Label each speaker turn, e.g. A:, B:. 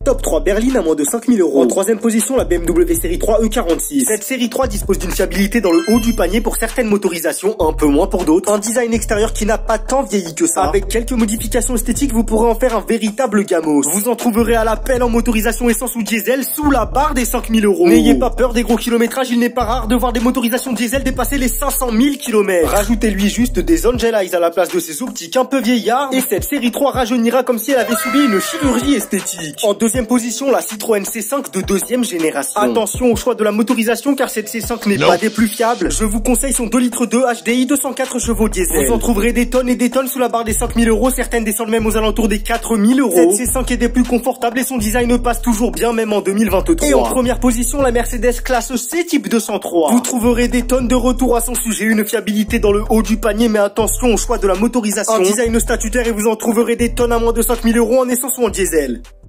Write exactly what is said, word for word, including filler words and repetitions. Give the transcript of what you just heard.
A: Top trois berline à moins de cinq mille euros. En troisième position, la B M W série trois E quarante-six. Cette série trois dispose d'une fiabilité dans le haut du panier pour certaines motorisations, un peu moins pour d'autres. Un design extérieur qui n'a pas tant vieilli que ça. Avec quelques modifications esthétiques, vous pourrez en faire un véritable gamos. Vous en trouverez à l'appel en motorisation essence ou diesel sous la barre des cinq mille euros. N'ayez pas peur des gros kilométrages, il n'est pas rare de voir des motorisations diesel dépasser les cinq cent mille kilomètres. Rajoutez-lui juste des Angel Eyes à la place de ses optiques un peu vieillards et cette série trois rajeunira comme si elle avait subi une chirurgie esthétique. En deuxième position, la Citroën C cinq de deuxième génération. Attention au choix de la motorisation car cette C cinq n'est pas des plus fiables. Je vous conseille son deux litres deux H D I deux cent quatre chevaux diesel. Vous en trouverez des tonnes et des tonnes sous la barre des cinq mille euros, certaines descendent même aux alentours des quatre mille euros. Cette C cinq est des plus confortables et son design passe toujours bien même en deux mille vingt-trois. Et en première position, la Mercedes classe C type deux cent trois. Vous trouverez des tonnes de retours à son sujet, une fiabilité dans le haut du panier, mais attention au choix de la motorisation. Un design statutaire et vous en trouverez des tonnes à moins de cinq mille euros en essence ou en diesel.